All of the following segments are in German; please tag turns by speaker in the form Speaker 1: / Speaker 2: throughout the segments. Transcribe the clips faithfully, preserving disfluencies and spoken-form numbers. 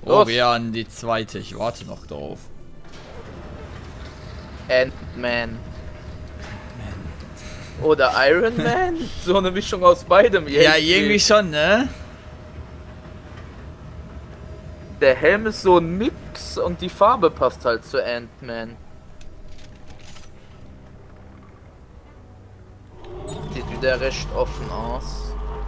Speaker 1: Orion, die zweite. Ich warte noch drauf.
Speaker 2: Ant-Man. Oder Iron Man? So eine Mischung aus beidem.
Speaker 1: Ja, irgendwie schon, ne?
Speaker 2: Der Helm ist so ein Mix und die Farbe passt halt zu Ant-Man. Sieht wieder recht offen aus.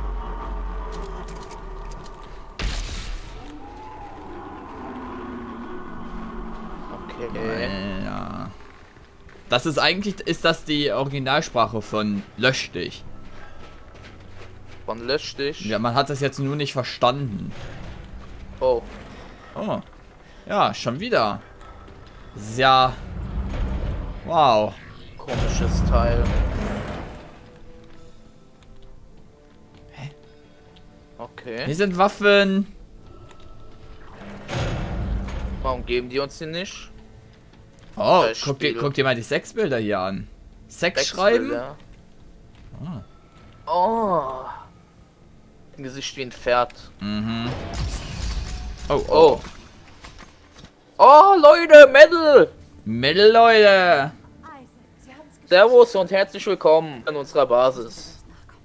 Speaker 2: Okay.
Speaker 1: Ja. Das ist eigentlich, ist das die Originalsprache von Lösch dich.
Speaker 2: Von Lösch dich?
Speaker 1: Ja, man hat das jetzt nur nicht verstanden.
Speaker 2: Oh.
Speaker 1: Oh. Ja, schon wieder. Sehr. Wow.
Speaker 2: Komisches Teil.
Speaker 1: Hä?
Speaker 2: Okay.
Speaker 1: Hier sind Waffen.
Speaker 2: Warum geben die uns die nicht?
Speaker 1: Oh,
Speaker 2: Das
Speaker 1: guck dir,
Speaker 2: Spiel.
Speaker 1: guck dir mal die Sexbilder hier an. Sex schreiben?
Speaker 2: Wechselbilder.
Speaker 1: Ah.
Speaker 2: Oh. Ein Gesicht wie ein Pferd.
Speaker 1: Mhm. Oh, oh.
Speaker 2: Oh. Oh, Leute, Metal!
Speaker 1: Metal, Leute!
Speaker 2: Servus und herzlich willkommen an unserer Basis.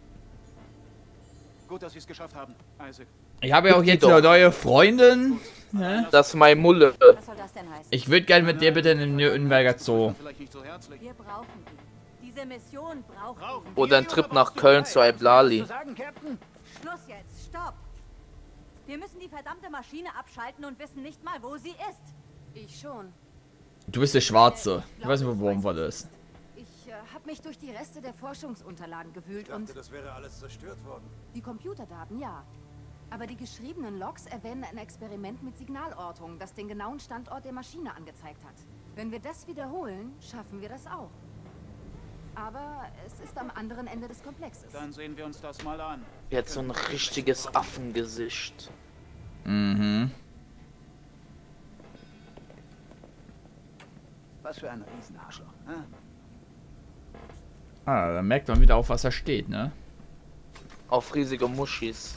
Speaker 3: Gut, dass Sie es geschafft haben, Isaac.
Speaker 1: Ich habe ja auch
Speaker 2: Die
Speaker 1: jetzt
Speaker 2: doch.
Speaker 1: eine neue Freundin. Ne?
Speaker 2: Das ist mein Mulle.
Speaker 4: Was soll das denn heißen?
Speaker 1: Ich würde gerne mit dir bitte in den Nürnberger Zoo.
Speaker 3: Vielleicht nicht so herzlich.
Speaker 4: Wir brauchen die. Diese Mission braucht die.
Speaker 2: Oder ein Trip nach Köln zu Iblali.
Speaker 4: Schluss jetzt, stopp! Wir müssen die verdammte Maschine abschalten und wissen nicht mal, wo sie ist. Ich schon.
Speaker 1: Du bist der Schwarze. Ich weiß nicht, worum war das.
Speaker 4: Ich äh, habe mich durch die Reste der Forschungsunterlagen gewühlt
Speaker 5: Ich
Speaker 4: und
Speaker 5: dachte, das wäre alles zerstört worden.
Speaker 4: die Computerdaten, ja. Aber die geschriebenen Logs erwähnen ein Experiment mit Signalortung, das den genauen Standort der Maschine angezeigt hat. Wenn wir das wiederholen, schaffen wir das auch. Aber es ist am anderen Ende des Komplexes.
Speaker 3: Dann sehen wir uns das mal an.
Speaker 2: Jetzt so ein richtiges Affengesicht.
Speaker 1: Mhm.
Speaker 3: Was für ein Riesenarschloch. Hm?
Speaker 1: Ah, da merkt man wieder auf, was da steht, ne?
Speaker 2: Auf riesige Muschis.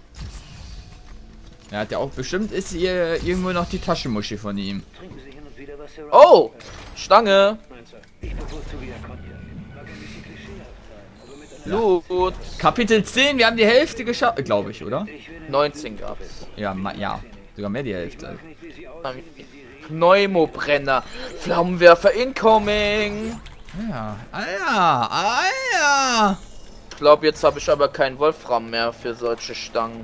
Speaker 1: Er hat ja auch bestimmt, ist hier irgendwo noch die Taschenmuschi von ihm.
Speaker 5: Trinken Sie hin und wieder was, Sir
Speaker 2: Oh! Stange!
Speaker 5: Nein, Sir. Ich bevorzuge ja Cognac. Mag ein bisschen klischeehaft sein, aber mit einer
Speaker 2: Blut!
Speaker 1: Kapitel zehn, wir haben die Hälfte geschafft, glaube ich, oder?
Speaker 2: neunzehn gab's.
Speaker 1: Ja, ma- ja, sogar mehr die Hälfte.
Speaker 5: nicht, wie Sie aussehen.
Speaker 2: Pneumobrenner. Flammenwerfer incoming!
Speaker 1: Ja, ah ja, ah ja.
Speaker 2: Ich glaube, jetzt habe ich aber kein Wolfram mehr für solche Stangen.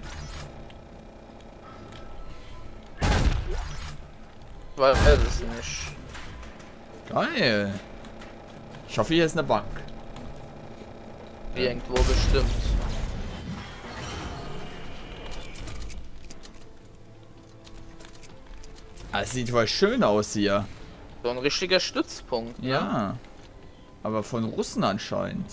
Speaker 2: Weil er es nicht.
Speaker 1: Geil. Ich hoffe, hier ist eine Bank.
Speaker 2: Irgendwo bestimmt.
Speaker 1: Ah, es sieht voll schön aus hier.
Speaker 2: So ein richtiger Stützpunkt. Ne?
Speaker 1: Ja. Aber von Russen anscheinend.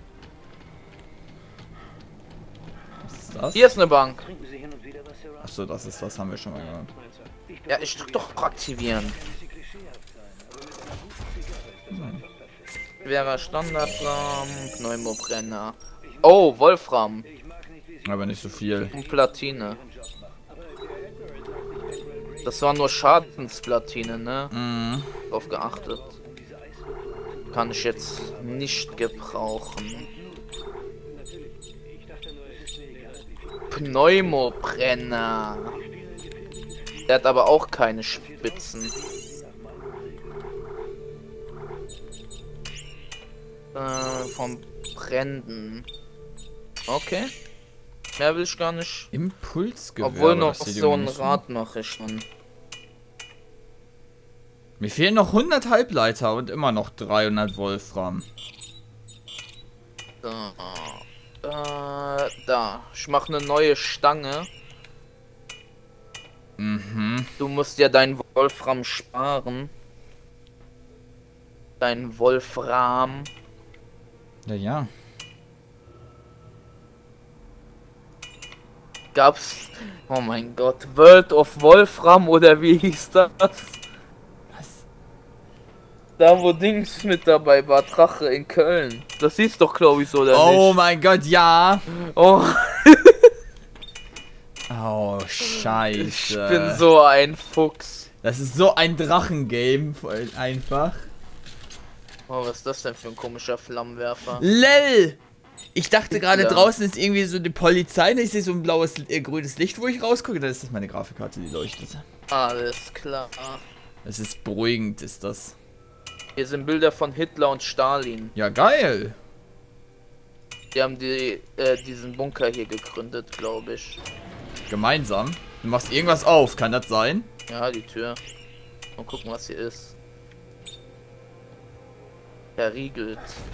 Speaker 1: Was ist das?
Speaker 2: Hier ist eine Bank.
Speaker 5: Trinken Sie hin und wieder was, Sir
Speaker 1: Achso, das ist, das haben wir schon mal gehört.
Speaker 5: Nein, Sir. Ich
Speaker 2: Ja, ich drück doch aktivieren.
Speaker 5: ein bisschen klischeehaft sein, aber mit einer guten Zigarre ist das einfach perfekt.
Speaker 2: Wäre Standardrahmen, Pneumobrenner. Oh, Wolfram
Speaker 5: Ich mag nicht, wie Sie
Speaker 1: Aber nicht so viel.
Speaker 2: und Platine. Das war nur Schadensplatine, ne?
Speaker 1: Mhm.
Speaker 2: Drauf geachtet. Kann ich jetzt nicht gebrauchen. Pneumobrenner. Der hat aber auch keine Spitzen. Äh, von Bränden. Okay. Mehr will ich gar nicht.
Speaker 1: Impulsgewehr.
Speaker 2: Obwohl noch
Speaker 1: das sieht
Speaker 2: so
Speaker 1: irgendwie
Speaker 2: ein
Speaker 1: nicht
Speaker 2: Rad mache ich schon.
Speaker 1: Mir fehlen noch hundert Halbleiter und immer noch dreihundert Wolfram.
Speaker 2: So. Äh, da. Ich mache eine neue Stange.
Speaker 1: Mhm.
Speaker 2: Du musst ja deinen Wolfram sparen. Dein Wolfram.
Speaker 1: Ja, ja.
Speaker 2: Gab's. Oh mein Gott. World of Wolfram oder wie hieß das?
Speaker 1: Was?
Speaker 2: Da wo Dings mit dabei war. Drache in Köln. Das hieß doch glaube ich so oder
Speaker 1: Oh
Speaker 2: nicht?
Speaker 1: mein Gott, ja.
Speaker 2: Oh.
Speaker 1: Ah, Oh, scheiße.
Speaker 2: Ich bin so ein Fuchs.
Speaker 1: Das ist so ein Drachengame, voll einfach.
Speaker 2: Oh, was ist das denn für ein komischer Flammenwerfer?
Speaker 1: Lel! Ich dachte gerade,
Speaker 2: Ja.
Speaker 1: draußen ist irgendwie so die Polizei, ich sehe so ein blaues, äh, grünes Licht, wo ich rausgucke, dann ist das meine Grafikkarte, die leuchtet.
Speaker 2: Alles klar.
Speaker 1: Das ist beruhigend, ist das.
Speaker 2: Hier sind Bilder von Hitler und Stalin.
Speaker 1: Ja, geil.
Speaker 2: Die haben die, äh, diesen Bunker hier gegründet, glaube ich.
Speaker 1: Gemeinsam. Du machst irgendwas auf, kann das sein?
Speaker 2: Ja, die Tür. Mal gucken, was hier ist. Verriegelt.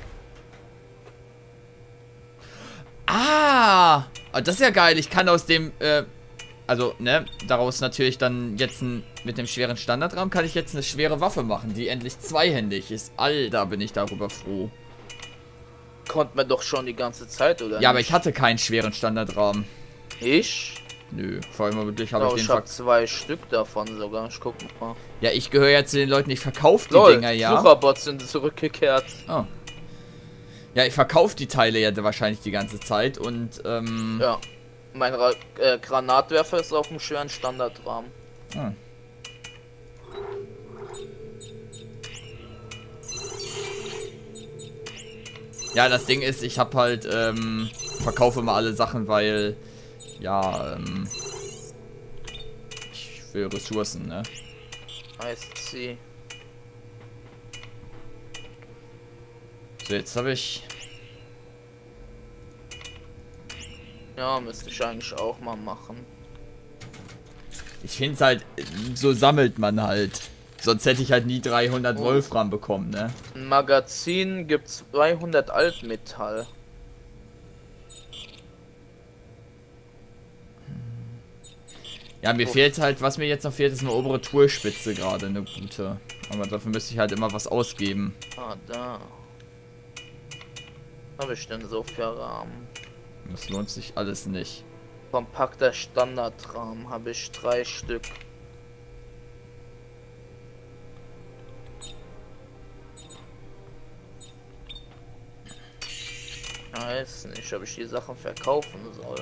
Speaker 1: Ah! Ah, das ist ja geil. Ich kann aus dem, äh, also, ne, daraus natürlich dann jetzt ein, mit dem schweren Standardrahmen kann ich jetzt eine schwere Waffe machen, die endlich zweihändig ist. Alter, bin ich darüber froh.
Speaker 2: Konnte man doch schon die ganze Zeit, oder?
Speaker 1: Ja, aber ich hatte keinen schweren Standardrahmen.
Speaker 2: Ich?
Speaker 1: Nö, vor allem wirklich habe
Speaker 2: Oh,
Speaker 1: ich den
Speaker 2: ich
Speaker 1: ver
Speaker 2: hab zwei Stück davon sogar. Ich guck mal.
Speaker 1: Ja, ich gehöre ja zu den Leuten, ich verkaufe die
Speaker 2: Lol,
Speaker 1: Dinger, ja.
Speaker 2: Sucherbots sind zurückgekehrt.
Speaker 1: Oh. Ja, ich verkaufe die Teile ja wahrscheinlich die ganze Zeit und, ähm...
Speaker 2: Ja. Mein Ra äh, Granatwerfer ist auf dem schweren Standardrahmen.
Speaker 1: Ah. Ja, das Ding ist, ich habe halt, ähm, verkaufe immer alle Sachen, weil, ja, ähm, ich will Ressourcen, ne?
Speaker 2: I see.
Speaker 1: So, jetzt habe ich,
Speaker 2: Ja, müsste ich eigentlich auch mal machen.
Speaker 1: ich finde es halt, so sammelt man halt. Sonst hätte ich halt nie dreihundert
Speaker 2: Oh.
Speaker 1: Wolfram bekommen, ne?
Speaker 2: Ein Magazin gibt zweihundert Altmetall.
Speaker 1: Ja, mir
Speaker 2: Uff.
Speaker 1: fehlt halt, was mir jetzt noch fehlt, ist eine obere Tourspitze gerade, eine gute. Aber dafür müsste ich halt immer was ausgeben.
Speaker 2: Ah, da. Was habe ich denn so für Rahmen?
Speaker 1: Das lohnt sich alles nicht.
Speaker 2: Kompakter Standardrahmen habe ich drei Stück. Ich weiß nicht, ob ich die Sachen verkaufen soll.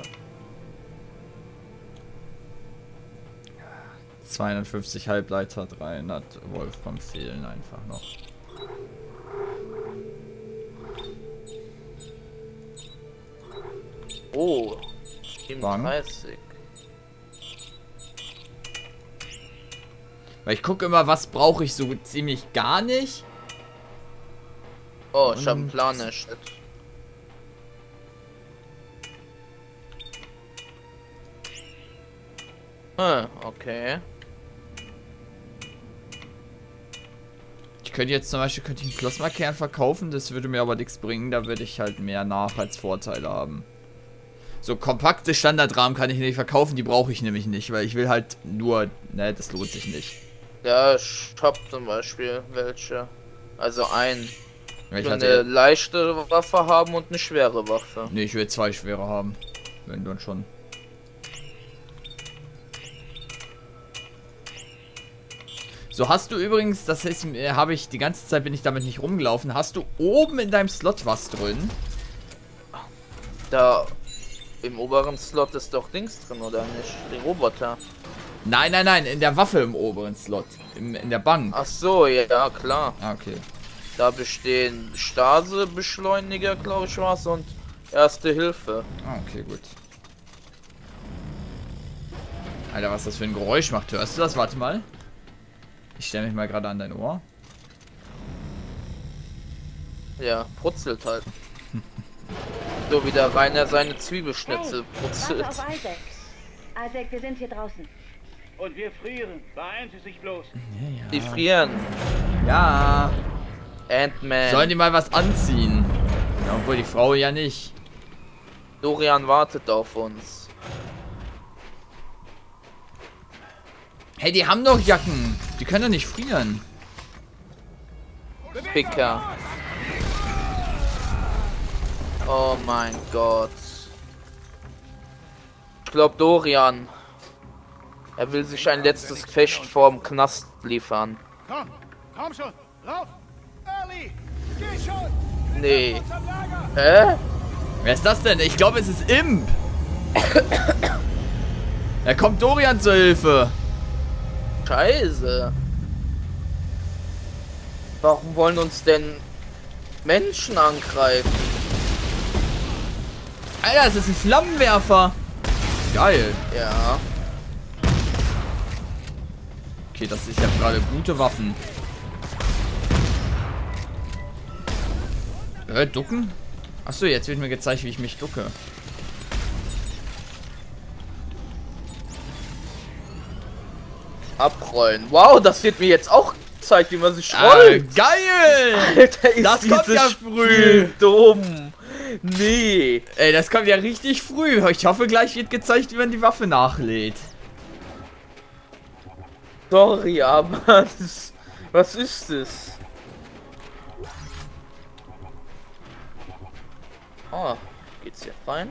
Speaker 1: zweihundertfünfzig Halbleiter, dreihundert Wolfram fehlen einfach noch.
Speaker 2: Oh, siebenunddreißig.
Speaker 1: Weil ich gucke immer, was brauche ich so ziemlich gar nicht.
Speaker 2: Oh, ich habe einen
Speaker 1: Und-
Speaker 2: Plan erstellt. Ah, okay.
Speaker 1: Ich könnte jetzt zum Beispiel könnte ich einen Plasmakern verkaufen, das würde mir aber nichts bringen, da würde ich halt mehr Nachhaltsvorteile haben. So kompakte Standardrahmen kann ich nicht verkaufen, die brauche ich nämlich nicht, weil ich will halt nur, ne, das lohnt sich nicht.
Speaker 2: Ja, ich hab zum Beispiel welche. Also ein.
Speaker 1: Ja, ich
Speaker 2: Ich will eine
Speaker 1: hatte,
Speaker 2: leichte Waffe haben und eine schwere Waffe.
Speaker 1: ne, ich will zwei schwere haben, wenn dann schon. So, hast du übrigens, das ist, äh, habe ich, die ganze Zeit bin ich damit nicht rumgelaufen, hast du oben in deinem Slot was drin?
Speaker 2: Da im oberen Slot ist doch Dings drin, oder nicht? Die Roboter.
Speaker 1: Nein, nein, nein, in der Waffe im oberen Slot, im, in der Bank.
Speaker 2: Ach so, ja, klar.
Speaker 1: Ah, okay.
Speaker 2: Da bestehen Stase-Beschleuniger, glaube ich, was, und Erste Hilfe.
Speaker 1: Ah, okay, gut. Alter, was das für ein Geräusch macht, hörst du das? Warte mal. Ich stelle mich mal gerade an dein Ohr.
Speaker 2: Ja, brutzelt halt. So wie der Rainer seine Zwiebelschnitzel brutzelt.
Speaker 6: Warte auf Isaac. Isaac, wir sind hier draußen.
Speaker 3: Und wir frieren. Beeilen Sie sich bloß.
Speaker 2: Die frieren.
Speaker 1: Ja.
Speaker 2: Ant-Man.
Speaker 1: Sollen die mal was anziehen? Ja, obwohl die Frau ja nicht.
Speaker 2: Dorian wartet auf uns.
Speaker 1: Hey, die haben doch Jacken. Die können doch nicht frieren.
Speaker 2: Picker. Oh mein Gott. Ich glaube Dorian. Er will sich ein letztes Gefecht vorm Knast liefern.
Speaker 3: Komm, komm schon. Lauf. Early. Geh schon.
Speaker 2: Nee.
Speaker 3: Zum Lager.
Speaker 2: Hä?
Speaker 1: Wer ist das denn? Ich glaube, es ist Imp. Er kommt Dorian zur Hilfe.
Speaker 2: Scheiße. Warum wollen uns denn Menschen angreifen?
Speaker 1: Alter, das ist ein Flammenwerfer. Geil.
Speaker 2: Ja.
Speaker 1: Okay, das ist ja gerade gute Waffen. Äh, ducken? Achso, jetzt wird mir gezeigt, wie ich mich ducke.
Speaker 2: Abrollen. Wow, das wird mir jetzt auch gezeigt, wie man sich
Speaker 1: Ah,
Speaker 2: rollt.
Speaker 1: geil!
Speaker 2: Alter, ist
Speaker 1: Das kommt
Speaker 2: dieses
Speaker 1: ja
Speaker 2: Spiel
Speaker 1: früh.
Speaker 2: dumm. Nee.
Speaker 1: Ey, das kommt ja richtig früh. Ich hoffe, gleich wird gezeigt, wie man die Waffe nachlädt.
Speaker 2: Sorry, aber das, was ist das? Oh, geht's hier rein?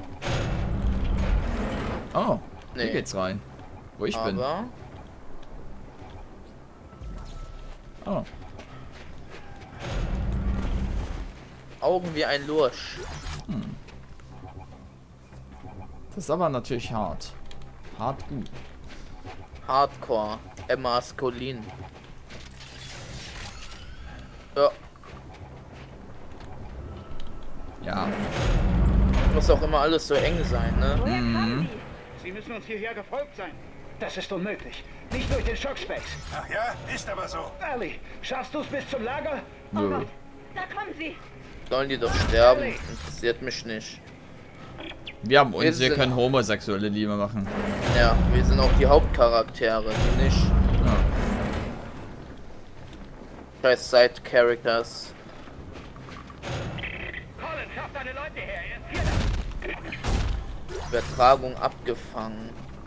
Speaker 1: Oh,
Speaker 2: Nee.
Speaker 1: hier geht's rein. Wo ich bin.
Speaker 2: Aber
Speaker 1: Oh.
Speaker 2: Augen wie ein Lurch.
Speaker 1: Das ist aber natürlich hart. Hart gut.
Speaker 2: Hardcore. Emaskulin. Ja,
Speaker 1: Ja.
Speaker 2: muss auch immer alles so eng sein, ne?
Speaker 6: Woher kamen
Speaker 3: Sie müssen uns hierher gefolgt sein. Das ist unmöglich. Nicht durch den Schockspecks.
Speaker 5: Ach ja, ist aber so.
Speaker 3: Ellie, schaffst du es bis zum Lager?
Speaker 6: Sie? Oh
Speaker 1: Nö.
Speaker 6: Gott, da kommen sie.
Speaker 2: Sollen die doch sterben? Interessiert mich nicht.
Speaker 1: Wir haben uns, wir
Speaker 2: sind-
Speaker 1: können homosexuelle Liebe machen.
Speaker 2: Ja, wir sind auch die Hauptcharaktere, die nicht.
Speaker 1: Ja.
Speaker 2: Scheiß Side-Characters.
Speaker 3: Colin, schaff deine Leute her. Er ist hier.
Speaker 2: Übertragung abgefangen.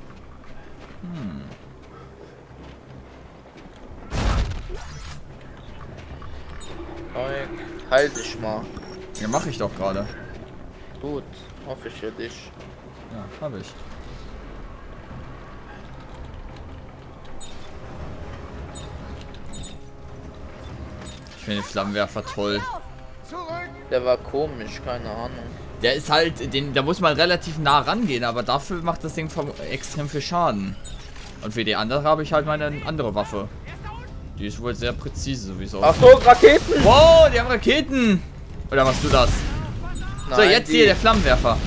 Speaker 2: Hm. Halt dich mal.
Speaker 1: Ja, mache ich doch gerade.
Speaker 2: Gut, hoffe ich für dich.
Speaker 1: Ja, habe ich. Ich finde den Flammenwerfer toll.
Speaker 2: Der war komisch, keine Ahnung.
Speaker 1: Der ist halt, den, da muss man relativ nah rangehen, aber dafür macht das Ding vom- extrem viel Schaden. Und für die andere habe ich halt meine andere Waffe. Die ist wohl sehr präzise, so wie es aussieht.
Speaker 2: Achtung, Raketen!
Speaker 1: Wow, die haben Raketen! Oder machst du das? So,
Speaker 2: Nein,
Speaker 1: jetzt
Speaker 2: die-
Speaker 1: hier der Flammenwerfer.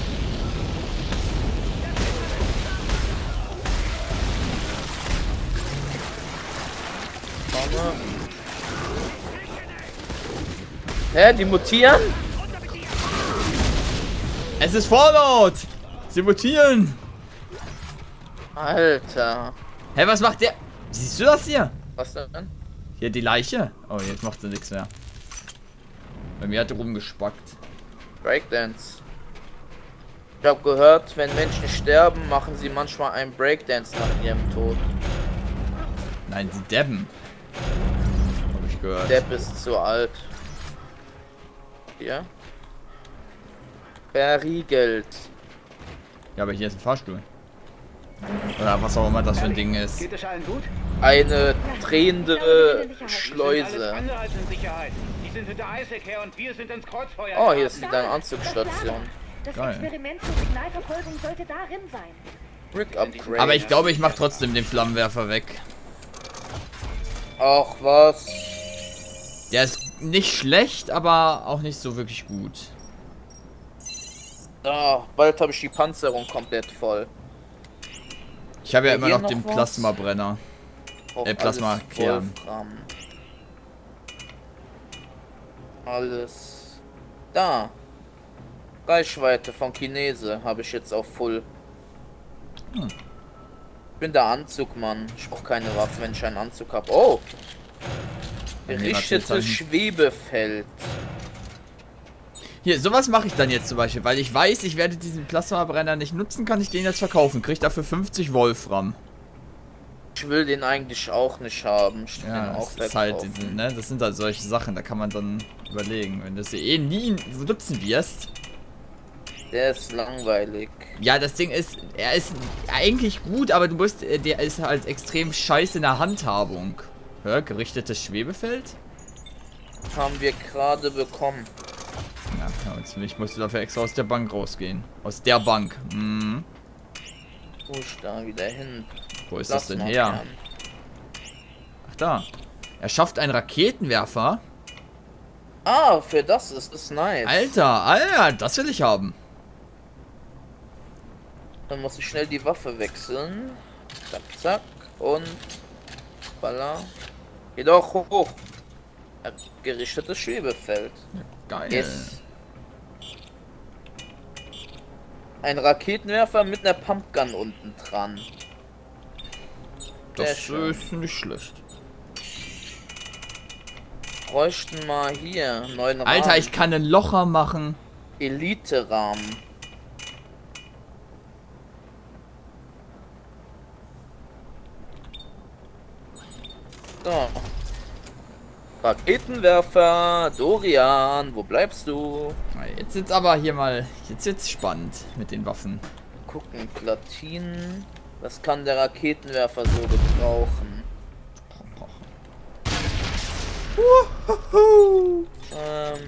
Speaker 2: Vorne. Hä, die mutieren?
Speaker 1: Es ist Fallout! Sie mutieren!
Speaker 2: Alter.
Speaker 1: Hä, was macht der? Siehst du das hier?
Speaker 2: Was denn?
Speaker 1: Hier die Leiche? Oh, jetzt macht sie nichts mehr. Bei mir hat er rumgespackt.
Speaker 2: Breakdance. Ich habe gehört, wenn Menschen sterben, machen sie manchmal einen Breakdance nach ihrem Tod.
Speaker 1: Nein, die Debben. Hab ich gehört.
Speaker 2: Depp ist zu alt. Hier. Verriegelt.
Speaker 1: Ja, aber hier ist ein Fahrstuhl. Oder was auch immer das für ein Ding ist.
Speaker 3: Geht es allen gut?
Speaker 2: Eine drehende
Speaker 3: Alles
Speaker 2: Schleuse.
Speaker 3: andere als in Sicherheit. Die sind hinter Isaac her und wir sind ins Kreuzfeuer.
Speaker 2: Oh, hier ist
Speaker 6: Da,
Speaker 2: deine
Speaker 6: das
Speaker 2: Anzugsstation.
Speaker 6: Lager. Das
Speaker 1: Geil.
Speaker 6: Experiment zur Signalverfolgung sollte darin sein.
Speaker 2: Brick Upgrade.
Speaker 1: Aber ich glaube, ich mache trotzdem den Flammenwerfer weg.
Speaker 2: Ach was.
Speaker 1: Der ist nicht schlecht, aber auch nicht so wirklich gut.
Speaker 2: Ah, bald habe ich die Panzerung komplett voll.
Speaker 1: Ich habe ja
Speaker 2: Ja,
Speaker 1: immer
Speaker 2: hier
Speaker 1: noch
Speaker 2: noch
Speaker 1: den
Speaker 2: was?
Speaker 1: Plasmabrenner.
Speaker 2: Auch
Speaker 1: Äh, Plasma
Speaker 2: alles
Speaker 1: Kern.
Speaker 2: Wolfram. Alles. Da. Reichweite von Chinese habe ich jetzt auf Full.
Speaker 1: Hm.
Speaker 2: Ich bin der Anzugmann. Ich brauche keine Waffe, wenn ich einen Anzug habe. Oh! Gerichtetes
Speaker 1: Animationszeichen.
Speaker 2: Schwebefeld.
Speaker 1: Hier, sowas mache ich dann jetzt zum Beispiel, weil ich weiß, ich werde diesen Plasmabrenner nicht nutzen, kann ich den jetzt verkaufen. Krieg dafür fünfzig Wolfram.
Speaker 2: Ich will den eigentlich auch nicht haben. Ich will
Speaker 1: Ja,
Speaker 2: den auch
Speaker 1: das ist halt,
Speaker 2: verkaufen.
Speaker 1: diese, ne, das sind halt solche Sachen, da kann man dann überlegen, wenn du sie eh nie nutzen wirst.
Speaker 2: Der ist langweilig.
Speaker 1: Ja, das Ding ist, er ist eigentlich gut, aber du musst, äh, der ist halt extrem scheiße in der Handhabung. Hör, gerichtetes Schwebefeld?
Speaker 2: Haben wir gerade bekommen.
Speaker 1: Ja, ja, jetzt ich musste dafür extra aus der Bank rausgehen. Aus der Bank. Mhm.
Speaker 2: Wo ich da wieder hin?
Speaker 1: Wo ist das denn her?
Speaker 2: Plasmakern.
Speaker 1: Ach da. Er schafft einen Raketenwerfer.
Speaker 2: Ah, für das ist es nice.
Speaker 1: Alter, Alter, das will ich haben.
Speaker 2: Dann muss ich schnell die Waffe wechseln. Zack, zack. Und. Baller. Geh doch hoch. Ein gerichtetes Schwebefeld.
Speaker 1: Geil.
Speaker 2: Yes. Ein Raketenwerfer mit einer Pumpgun unten dran. Sehr
Speaker 1: Das
Speaker 2: schön.
Speaker 1: ist nicht schlecht.
Speaker 2: Bräuchten mal hier einen neuen Rahmen.
Speaker 1: Alter, ich kann einen Locher machen.
Speaker 2: Elite-Rahmen. So. Raketenwerfer, Dorian, wo bleibst du?
Speaker 1: Jetzt wird's aber hier mal, jetzt wird's spannend mit den Waffen.
Speaker 2: Gucken, Platinen. Was kann der Raketenwerfer so gebrauchen? Ähm,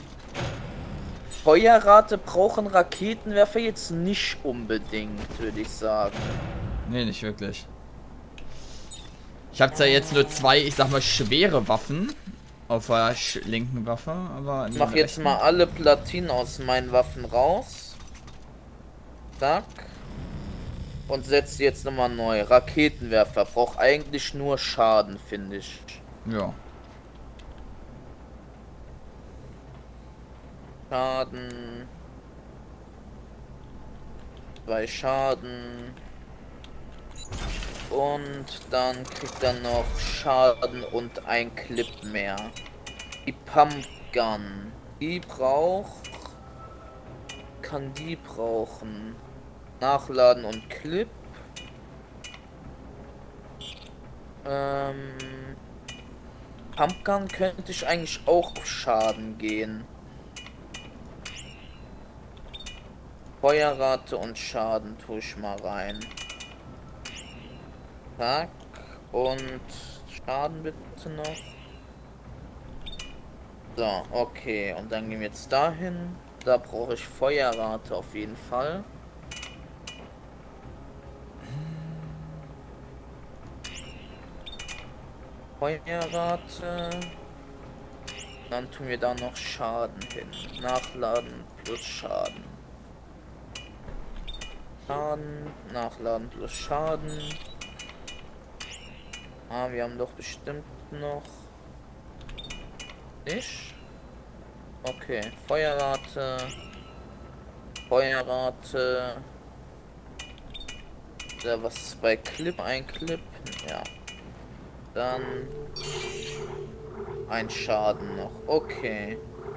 Speaker 2: Feuerrate brauchen Raketenwerfer jetzt nicht unbedingt, würde ich sagen.
Speaker 1: Nee, nicht wirklich. Ich habe zwar jetzt nur zwei, ich sag mal, schwere Waffen auf der linken Waffe, aber...
Speaker 2: Ich mach jetzt mal alle Platinen aus meinen Waffen raus. Zack. Und setze jetzt nochmal neu. Raketenwerfer braucht eigentlich nur Schaden, finde ich.
Speaker 1: Ja.
Speaker 2: Schaden. Zwei Schaden. Und dann kriegt er noch Schaden und ein Clip mehr. Die Pumpgun. Die braucht... Kann die brauchen? Nachladen und Clip. Ähm... Pumpgun könnte ich eigentlich auch Schaden gehen. Feuerrate und Schaden tue ich mal rein. Zack. Und Schaden bitte noch. So, okay. Und dann gehen wir jetzt dahin. Da brauche ich Feuerrate auf jeden Fall. Feuerrate. Dann tun wir da noch Schaden hin. Nachladen plus Schaden. Schaden, nachladen plus Schaden. Ah, wir haben doch bestimmt noch... Nicht? Okay, Feuerrate. Feuerrate. Ja, was ist bei Clip? Ein Clip? Ja. Dann... Ein Schaden noch. Okay.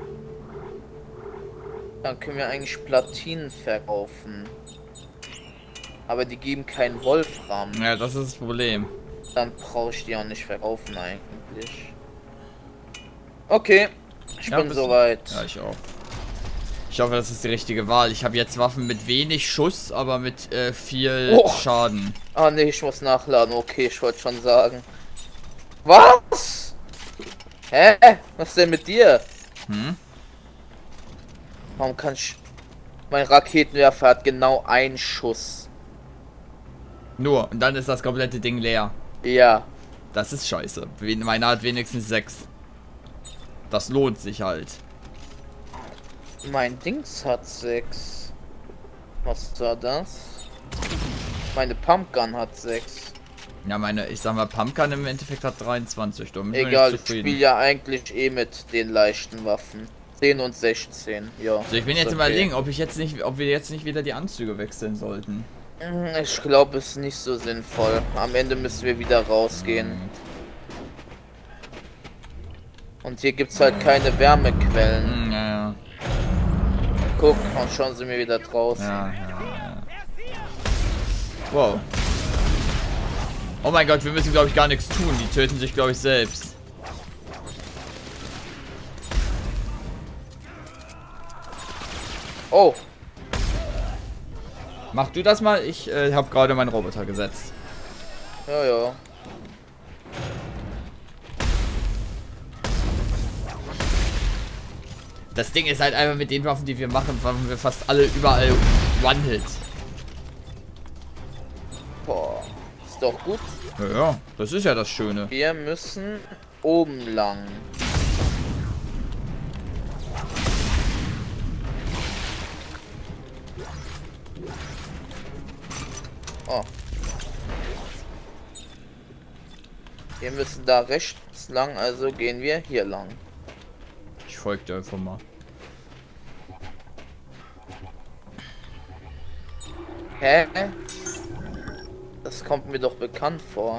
Speaker 2: Dann können wir eigentlich Platinen verkaufen. Aber die geben keinen Wolfram.
Speaker 1: Ja, das ist das Problem.
Speaker 2: Dann brauche ich die auch nicht verkaufen eigentlich. Okay, ich
Speaker 1: Ja,
Speaker 2: bin
Speaker 1: bist du-
Speaker 2: soweit.
Speaker 1: Ja, ich auch. Ich hoffe, das ist die richtige Wahl. Ich habe jetzt Waffen mit wenig Schuss, aber mit äh, viel
Speaker 2: Oh.
Speaker 1: Schaden.
Speaker 2: Ah ne, ich muss nachladen. Okay, ich wollte schon sagen. Was? Hä? Was denn mit dir?
Speaker 1: Hm?
Speaker 2: Warum kann ich... Mein Raketenwerfer hat genau einen Schuss.
Speaker 1: Nur, und dann ist das komplette Ding leer.
Speaker 2: Ja.
Speaker 1: Das ist scheiße. Wen- Meiner hat wenigstens sechs. Das lohnt sich halt.
Speaker 2: Mein Dings hat sechs. Was war das? Meine Pumpgun hat sechs.
Speaker 1: Ja, meine, ich sag mal, Pumpgun im Endeffekt hat dreiundzwanzig. Damit bin
Speaker 2: Egal,
Speaker 1: ich
Speaker 2: ich
Speaker 1: zufrieden.
Speaker 2: spiele ja eigentlich eh mit den leichten Waffen. zehn und sechzehn, ja.
Speaker 1: So, ich bin
Speaker 2: ist
Speaker 1: jetzt
Speaker 2: okay.
Speaker 1: überlegen, ob ich jetzt nicht, ob wir jetzt nicht wieder die Anzüge wechseln sollten.
Speaker 2: Hm, Ich glaube, es ist nicht so sinnvoll. Am Ende müssen wir wieder rausgehen. Und hier gibt es halt keine Wärmequellen.
Speaker 1: Hm, ja, ja.
Speaker 2: Guck, und schon sind wir wieder draußen.
Speaker 1: Ja, ja, ja. Wow. Oh mein Gott, wir müssen, glaube ich, gar nichts tun. Die töten sich, glaube ich, selbst.
Speaker 2: Oh,
Speaker 1: Mach du das mal. Ich äh, habe gerade meinen Roboter gesetzt.
Speaker 2: ja, ja.
Speaker 1: Das Ding ist halt einfach mit den Waffen, die wir machen, machen wir fast alle überall One-Hit.
Speaker 2: doch gut.
Speaker 1: Ja, ja, das ist ja das Schöne.
Speaker 2: Wir müssen oben lang. Oh. Wir müssen da rechts lang, also gehen wir hier lang.
Speaker 1: Ich folge dir einfach mal.
Speaker 2: Hä? Das kommt mir doch bekannt vor.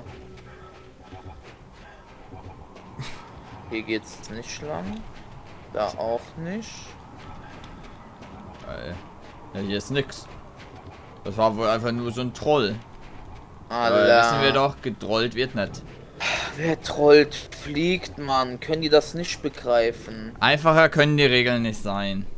Speaker 2: Hier geht's nicht lang. Da auch nicht.
Speaker 1: Geil. Ja, hier ist nix. Das war wohl einfach nur so ein Troll. Aber wissen wir doch, getrollt wird nicht.
Speaker 2: Wer trollt, fliegt, Mann. Können die das nicht begreifen?
Speaker 1: Einfacher können die Regeln nicht sein.